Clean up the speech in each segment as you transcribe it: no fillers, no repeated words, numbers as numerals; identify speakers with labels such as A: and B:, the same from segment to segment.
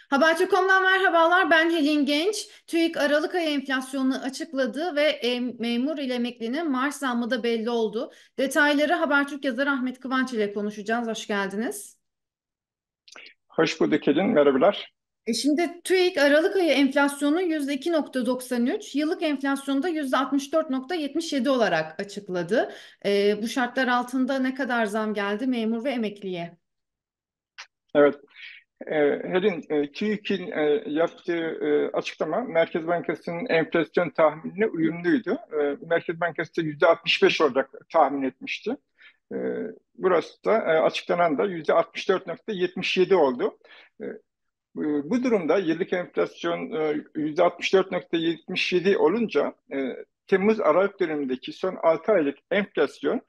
A: Habertürk.com'dan merhabalar. Ben Helin Genç. TÜİK Aralık ayı enflasyonunu açıkladı ve memur ile emeklinin maaş zammı da belli oldu. Detayları Habertürk yazarı Ahmet Kıvanç ile konuşacağız. Hoş geldiniz.
B: Hoş bulduk Elin, merhabalar.
A: Şimdi TÜİK Aralık ayı enflasyonu %2,93, yıllık enflasyonu da %64,77 olarak açıkladı. Bu şartlar altında ne kadar zam geldi memur ve emekliye?
B: Evet, Helin, TÜİK'in yaptığı açıklama Merkez Bankası'nın enflasyon tahminine uyumluydu. Merkez Bankası da %65 olarak tahmin etmişti. E, Burası da açıklanan da %64,77 oldu. E, Bu durumda yıllık enflasyon %64,77 olunca Temmuz-Aralık dönemindeki son 6 aylık enflasyon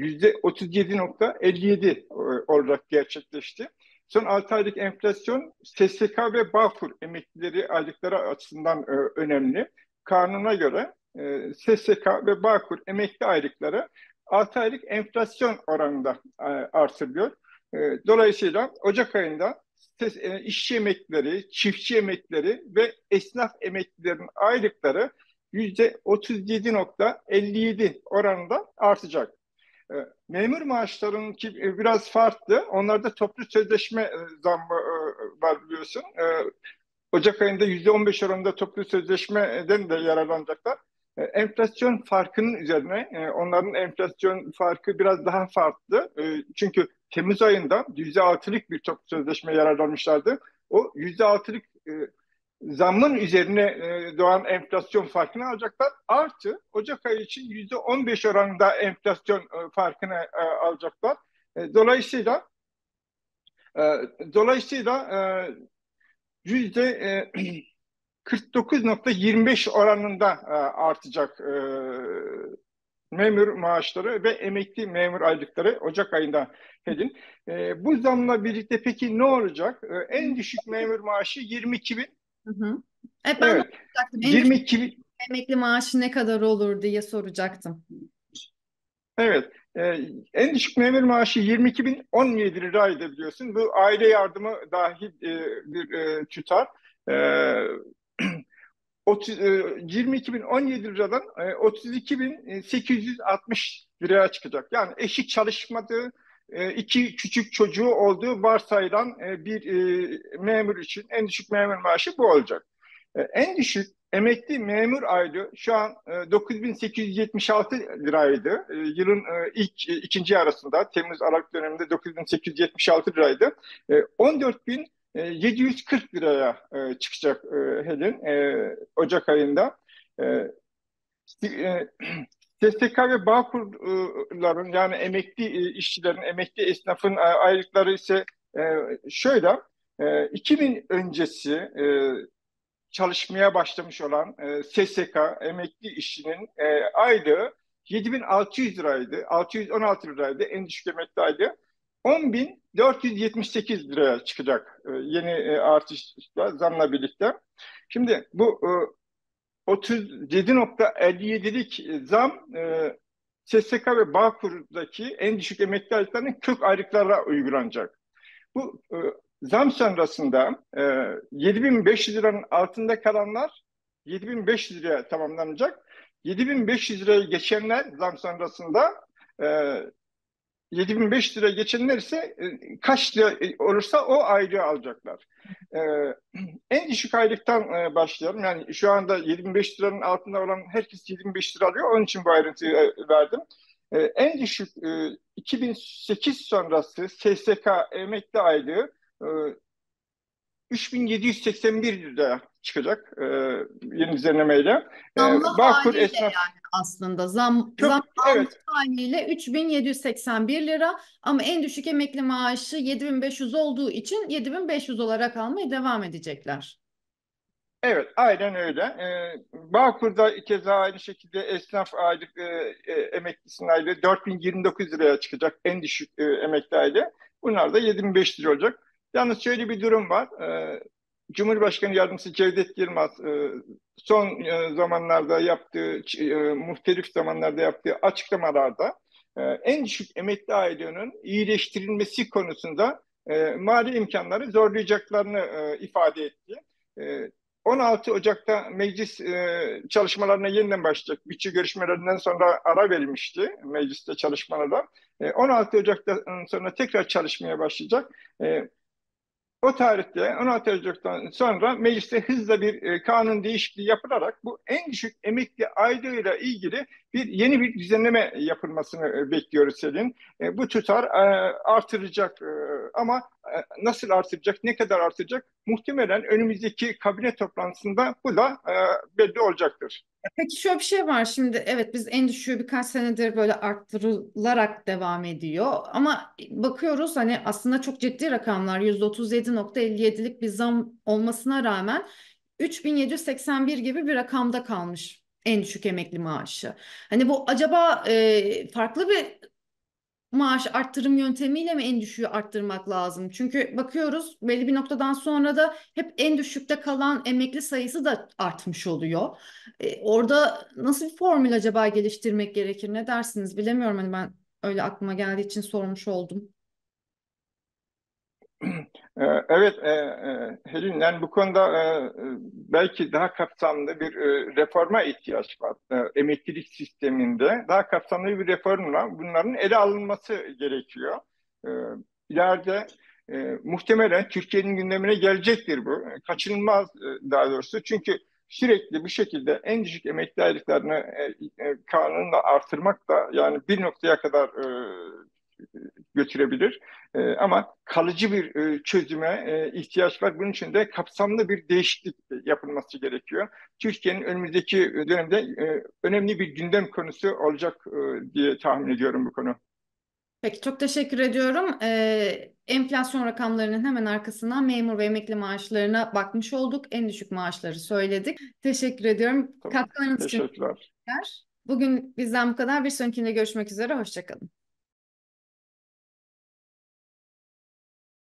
B: %37,57 olarak gerçekleşti. Son 6 aylık enflasyon SSK ve Bağkur emeklileri aylıkları açısından önemli. Kanuna göre SSK ve Bağkur emekli aylıkları 6 aylık enflasyon oranında artırılıyor. Dolayısıyla Ocak ayında işçi emeklileri, çiftçi emeklileri ve esnaf emeklilerin aylıkları %37,57 oranında artacak. E, Memur maaşlarınki biraz farklı. Onlarda toplu sözleşme zammı var biliyorsun. Ocak ayında %15 oranında toplu sözleşmeden de yararlanacaklar. Enflasyon farkının üzerine, onların enflasyon farkı biraz daha farklı. Çünkü Temmuz ayında %6'lık bir toplu sözleşme yararlanmışlardı. O %6'lık zammın üzerine doğan enflasyon farkını alacaklar. Artı Ocak ayı için %15 oranında enflasyon farkını alacaklar. E, dolayısıyla e, dolayısıyla yüzde 49,25 oranında artacak memur maaşları ve emekli memur aylıkları Ocak ayında Helin. Bu zamla birlikte peki ne olacak? En düşük memur maaşı 22 bin.
A: Hı hı. Ben de
B: Evet.
A: soracaktım. En düşük
B: 22 bin.
A: emekli maaşı ne kadar olur diye soracaktım.
B: Evet. En düşük memur maaşı 22.017 liraydı biliyorsun. Bu aile yardımı dahil bir tutar. E, 22.017 liradan 32.860 liraya çıkacak. Yani eşi çalışmadığı, iki küçük çocuğu olduğu varsayılan bir memur için en düşük memur maaşı bu olacak. En düşük emekli memur aylığı şu an 9.876 liraydı. Yılın ikinci yarısında Temmuz-Aralık döneminde 9.876 liraydı. 14.740 liraya çıkacak Helin Ocak ayında. E, e, SSK ve Bağkurların yani emekli işçilerin, emekli esnafın aylıkları ise e, şöyle 2000 öncesi çalışmaya başlamış olan SSK emekli işçinin aylığı 7.600 liraydı, 616 liraydı en düşük emekli aylığı. 10.478 liraya çıkacak yeni artışla, zamla birlikte. Şimdi bu 37,57'lik zam SSK ve Bağkur'daki en düşük emekli aylıklarının kök aylıklara uygulanacak. Bu zam sonrasında 7.500 liranın altında kalanlar 7.500 liraya tamamlanacak. 7.500 lirayı geçenler zam sonrasında e, 7.500 liraya geçenler ise kaç lira olursa o aylığı alacaklar. E, En düşük aylıktan başlayalım. Yani şu anda 7.500 liranın altında olan herkes 7.500 lira alıyor. Onun için bu ayrıntıyı verdim. En düşük 2008 sonrası SSK emekli aylığı e, 3.781 lira çıkacak yeni düzenlemeyle.
A: Zamlı
B: Bağkur
A: haliyle
B: esnaf
A: yani aslında zam
B: çok
A: almış
B: evet.
A: haliyle 3.781 lira ama en düşük emekli maaşı 7.500 olduğu için 7.500 olarak almaya devam edecekler.
B: Evet, aynen öyle. Bağkur'da keza aynı şekilde esnaf aylık emeklisinin aylığı 4.029 liraya çıkacak en düşük emekli aylığı. Bunlar da 7.500 lira olacak. Yalnız şöyle bir durum var. Cumhurbaşkanı Yardımcısı Cevdet Yılmaz son zamanlarda yaptığı, muhtelif zamanlarda yaptığı açıklamalarda en düşük emekli aylığının iyileştirilmesi konusunda mali imkanları zorlayacaklarını ifade etti. E, 16 Ocak'ta meclis çalışmalarına yeniden başlayacak. Bütçe görüşmelerinden sonra ara verilmişti mecliste çalışmalara. 16 Ocak'tan sonra tekrar çalışmaya başlayacak. E, O tarihte 16 Ocak'tan sonra mecliste hızla bir kanun değişikliği yapılarak bu en düşük emekli aylığıyla ilgili yeni bir düzenleme yapılmasını bekliyoruz Selin. Bu tutar artıracak ama nasıl artıracak, ne kadar artıracak? Muhtemelen önümüzdeki kabine toplantısında bu da belli olacaktır.
A: Peki şöyle bir şey var şimdi, evet biz en düşüğü birkaç senedir böyle arttırılarak devam ediyor ama bakıyoruz hani aslında çok ciddi rakamlar, %37,57'lik bir zam olmasına rağmen 3.781 gibi bir rakamda kalmış en düşük emekli maaşı. Hani bu acaba farklı bir maaş arttırım yöntemiyle mi en düşüğü arttırmak lazım? Çünkü bakıyoruz belli bir noktadan sonra da hep en düşükte kalan emekli sayısı da artmış oluyor. Orada nasıl bir formül acaba geliştirmek gerekir? Ne dersiniz? Bilemiyorum, hani ben öyle aklıma geldiği için sormuş oldum.
B: Evet, Helin, yani bu konuda belki daha kapsamlı bir reforma ihtiyaç var. Emeklilik sisteminde daha kapsamlı bir reformla bunların ele alınması gerekiyor. E, İleride muhtemelen Türkiye'nin gündemine gelecektir bu. Kaçınılmaz daha doğrusu. Çünkü sürekli bu şekilde en düşük emekli aylıklarını kanunla artırmak da yani bir noktaya kadar götürebilir. Ama kalıcı bir çözüme ihtiyaç var. Bunun için de kapsamlı bir değişiklik yapılması gerekiyor. Türkiye'nin önümüzdeki dönemde önemli bir gündem konusu olacak diye tahmin ediyorum bu konu.
A: Peki çok teşekkür ediyorum. Enflasyon rakamlarının hemen arkasından memur ve emekli maaşlarına bakmış olduk. En düşük maaşları söyledik. Teşekkür ediyorum.
B: Tamam.
A: Katkılarınız için
B: Teşekkürler.
A: teşekkürler. Bugün bizden bu kadar. Bir sonrakinde görüşmek üzere. Hoşça kalın.